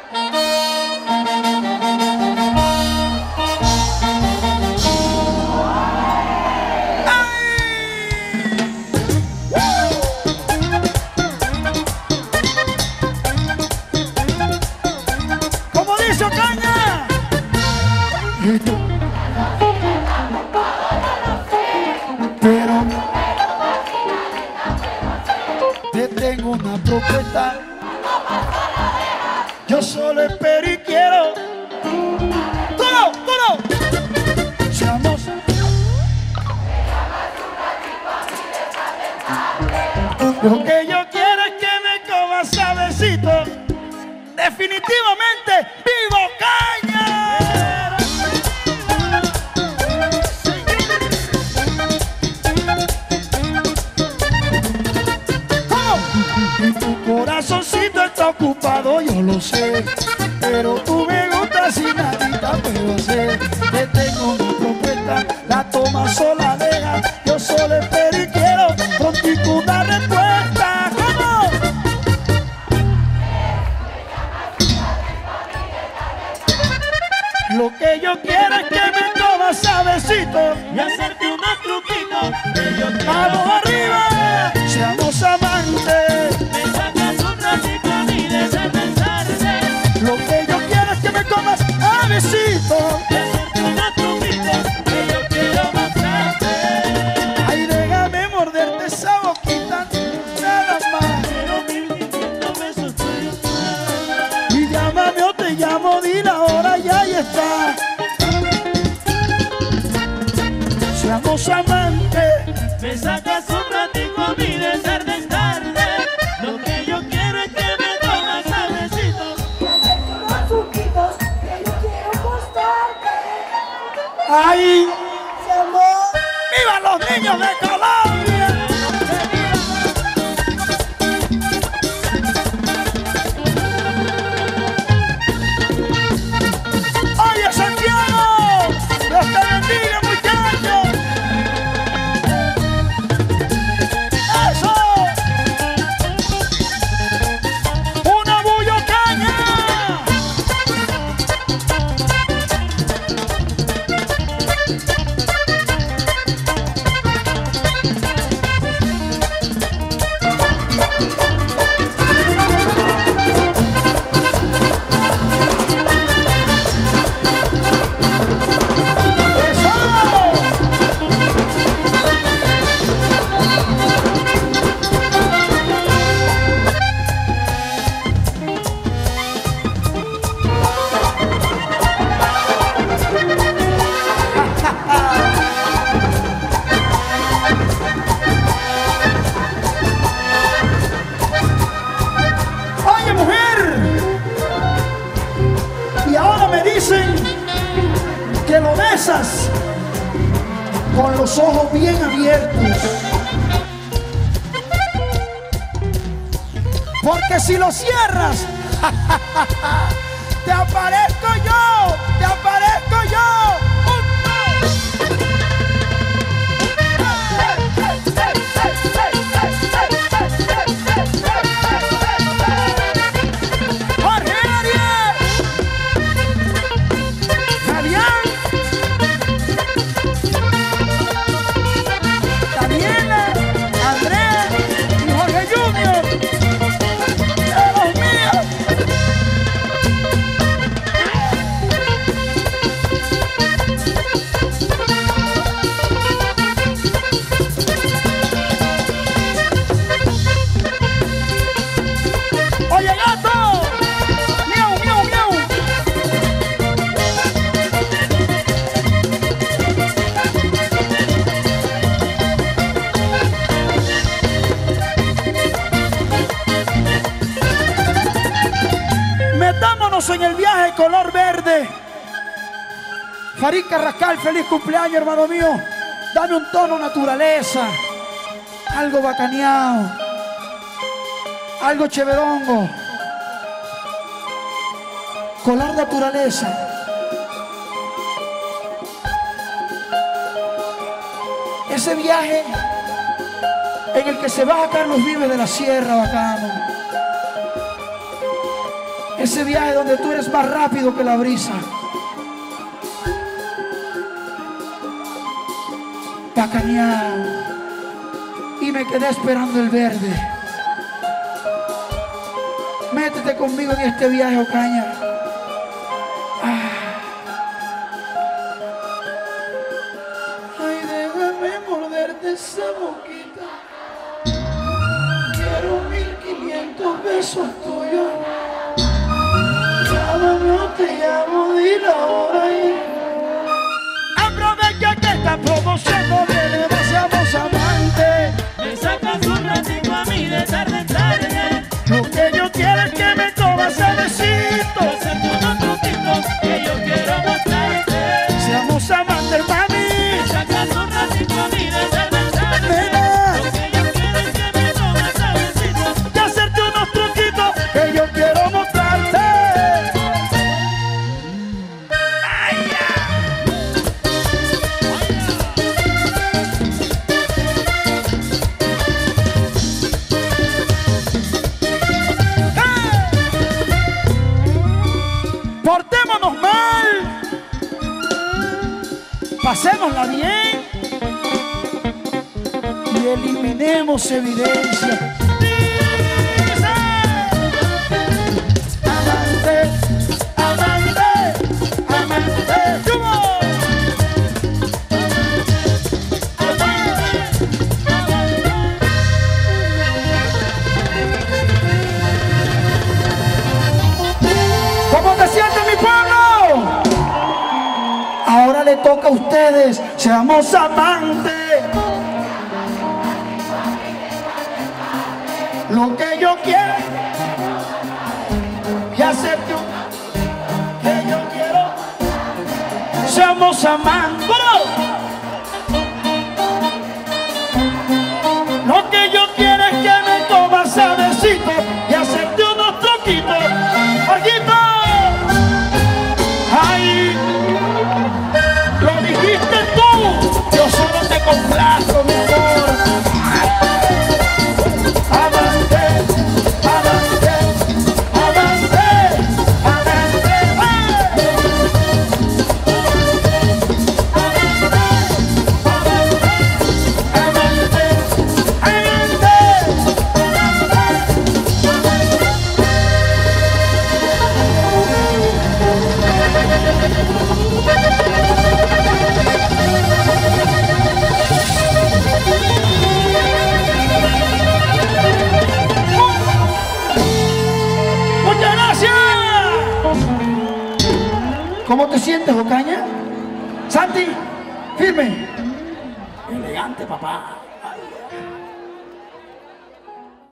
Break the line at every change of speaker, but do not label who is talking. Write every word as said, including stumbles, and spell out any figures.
Pero te tengo una propuesta. Yo solo espero y quiero. ¡Todo! ¡Todo! Seamos. Lo que yo quiero es que me comas suavecito. Definitivamente vivo caña. Y tu corazoncito está ocupado, yo lo sé, pero tú me gustas y nadita puedo hacer. Te tengo una propuesta, la toma sola deja. Yo solo espero y quiero prontico una respuesta. ¿Cómo? Lo que yo quiero es que me tomas suavecito
y hacerte unos truquitos.
Vamos arriba, seamos amantes.
Me sacas un ratito a mí de esa tarde.
Lo que yo quiero es que me comas suavecito
Y hacerte unos truquitos que yo quiero mostrarte.
Ay, déjame morderte esa boquita, nada más.
Quiero mil quinientos pesos por
Y llámame o te llamo, di la hora y ahí está. Seamos amantes.
Me sacas un ratico a mí de tarde en tarde. Lo que yo quiero es que me tomas suavecito.
Y hacerte unos truquitos que yo quiero mostrarte.
¡Ay!
Seamos.
¡Vivan los niños de Colombia! ¡Oye, Santiago! ¡Dios te bendiga, muchachos! ¡Eso! ¡Una bullocaña! Oye, mujer, y ahora me dicen que lo besas con los ojos bien abiertos, porque si lo cierras te aparezco yo, te aparezco yo. Metámonos en el viaje color verde. Farid Carrascal, feliz cumpleaños, hermano mío. Dame un tono naturaleza, algo bacaneado, algo cheverongo. Color naturaleza. Ese viaje en el que se baja Carlos Vives de la Sierra, bacano. Ese viaje donde tú eres más rápido que la brisa. Bacaneado. Y me quedé esperando el verde. Métete conmigo en este viaje, Ocaña. Ah. Ay, déjame morderte esa boquita. Quiero mil quinientos besos tuyos. Llámame o te llamo, dile ahora. Aprovecha que esta promoción no viene, seamos amantes.
Me sacas un ratito a mí de tarde en tarde.
Lo que yo quiero es que me comas suavecito.
Hacerte unos truquitos que yo quiero mostrarte.
Seamos amantes, mami.
Me sacas un ratito a mí de tarde en tarde.
Nena.
Lo que yo quiero es que me comas suavecito.
Y hacerte unos truquitos que yo quiero mostrarte. Ay, ya. Portémonos mal, pasémosla bien y eliminemos evidencia. Dice, amante, amante, amante, ¿cómo? ¿Cómo te sientes, mi pueblo? Ahora le toca a ustedes, seamos amantes. Lo que yo quiero y hacerte un que yo quiero, seamos amantes. Lo que yo quiero es que me comas suavecito y hacerte unos truquitos. ¡Paquito! ¡Ay! ¡Lo dijiste tú! Yo solo te complazco, mi amor. Amante, amante, amante, amante, ¡muchas gracias! ¿Cómo te sientes, Ocaña? Santi, firme. Elegante, papá. Ay,